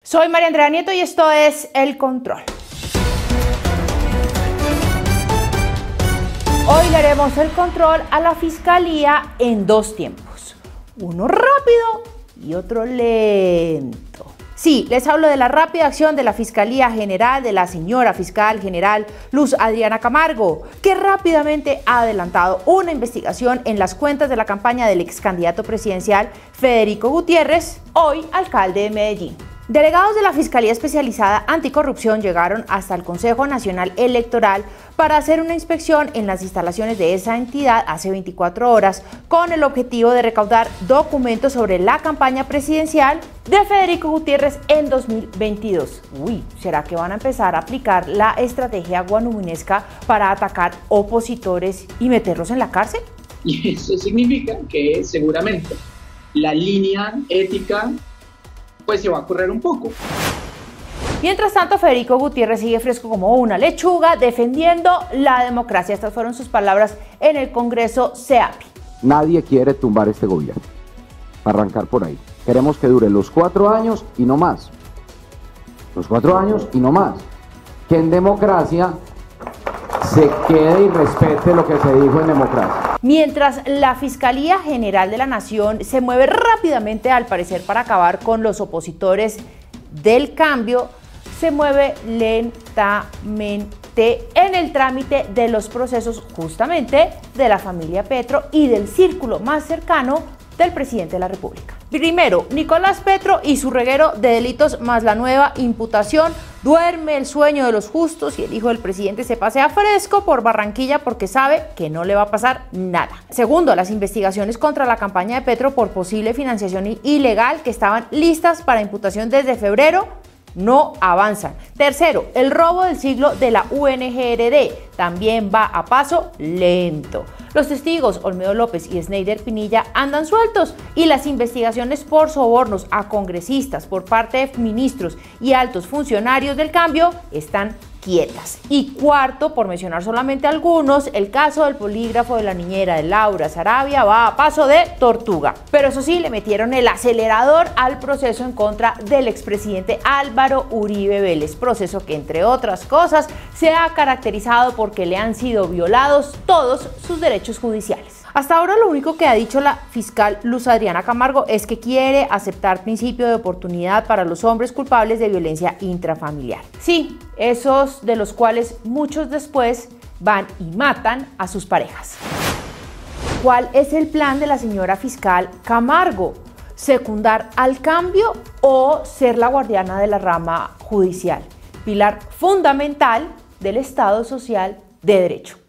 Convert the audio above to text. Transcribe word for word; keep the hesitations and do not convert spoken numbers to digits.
Soy María Andrea Nieto y esto es El Control. Hoy le haremos el control a la Fiscalía en dos tiempos, uno rápido y otro lento. Sí, les hablo de la rápida acción de la Fiscalía General de la señora Fiscal General Luz Adriana Camargo, que rápidamente ha adelantado una investigación en las cuentas de la campaña del ex candidato presidencial Federico Gutiérrez, hoy alcalde de Medellín. Delegados de la Fiscalía Especializada Anticorrupción llegaron hasta el Consejo Nacional Electoral para hacer una inspección en las instalaciones de esa entidad hace veinticuatro horas con el objetivo de recaudar documentos sobre la campaña presidencial de Federico Gutiérrez en dos mil veintidós. Uy, ¿será que van a empezar a aplicar la estrategia guanuminesca para atacar opositores y meterlos en la cárcel? Y eso significa que seguramente la línea ética pues se va a correr un poco. Mientras tanto, Federico Gutiérrez sigue fresco como una lechuga defendiendo la democracia. Estas fueron sus palabras en el Congreso CEAPI. Nadie quiere tumbar este gobierno. Arrancar por ahí. Queremos que dure los cuatro años y no más. Los cuatro años y no más. Que en democracia se quede y respete lo que se dijo en democracia. Mientras la Fiscalía General de la Nación se mueve rápidamente, al parecer, para acabar con los opositores del cambio, se mueve lentamente en el trámite de los procesos justamente de la familia Petro y del círculo más cercano del presidente de la República. Primero, Nicolás Petro y su reguero de delitos más la nueva imputación. Duerme el sueño de los justos y el hijo del presidente se pasea fresco por Barranquilla porque sabe que no le va a pasar nada. Segundo, las investigaciones contra la campaña de Petro por posible financiación ilegal que estaban listas para imputación desde febrero no avanzan. Tercero, el robo del siglo de la U N G R D también va a paso lento. Los testigos Olmedo López y Sneider Pinilla andan sueltos y las investigaciones por sobornos a congresistas por parte de ministros y altos funcionarios del cambio están quietas. Y cuarto, por mencionar solamente algunos, el caso del polígrafo de la niñera de Laura Sarabia va a paso de tortuga. Pero eso sí, le metieron el acelerador al proceso en contra del expresidente Álvaro Uribe Vélez, proceso que, entre otras cosas, se ha caracterizado porque le han sido violados todos sus derechos judiciales. Hasta ahora lo único que ha dicho la fiscal Luz Adriana Camargo es que quiere aceptar principio de oportunidad para los hombres culpables de violencia intrafamiliar. Sí, esos de los cuales muchos después van y matan a sus parejas. ¿Cuál es el plan de la señora fiscal Camargo? ¿Secundar al cambio o ser la guardiana de la rama judicial? Pilar fundamental del Estado Social de Derecho.